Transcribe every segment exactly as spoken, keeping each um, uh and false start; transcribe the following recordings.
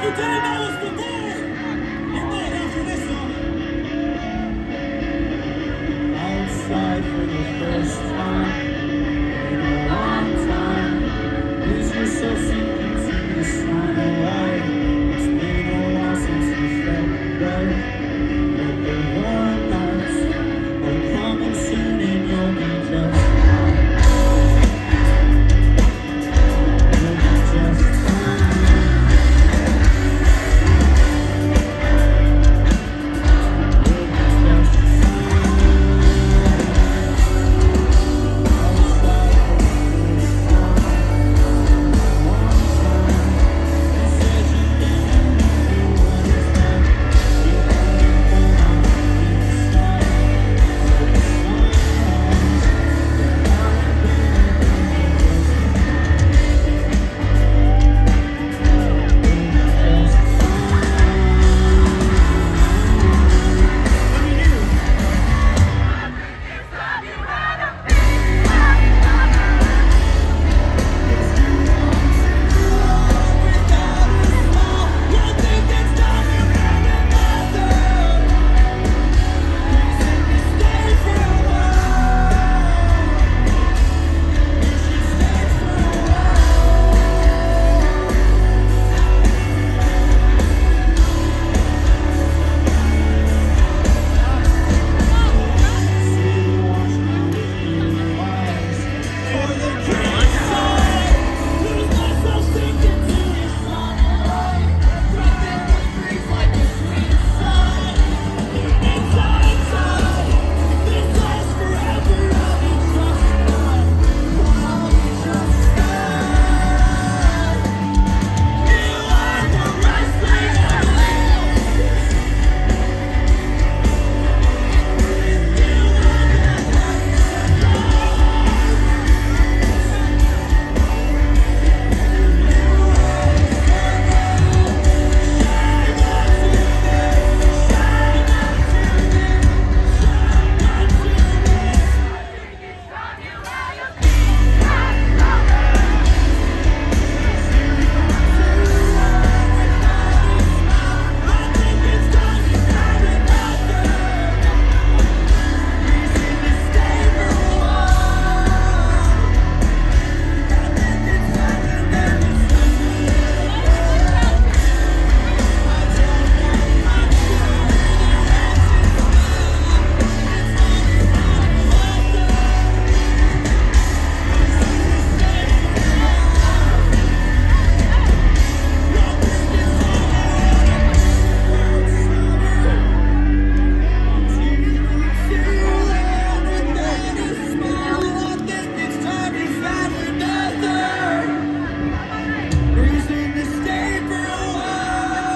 you didn't know us before, you might after this one. Outside for the first time in a long time. Lose yourself sinking to the sun away. It's been a while since you felt right. But the warm nights are coming soon and you'll be just fine. You'll be just fine. You'll be just fine. Outside for the first time in a long time. You said you didn't know what it's like. You couldn't hold on inside. But the sunrise, but now you're gonna be just fine. You'll be just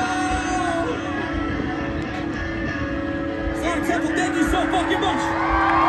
Thank you so fucking much.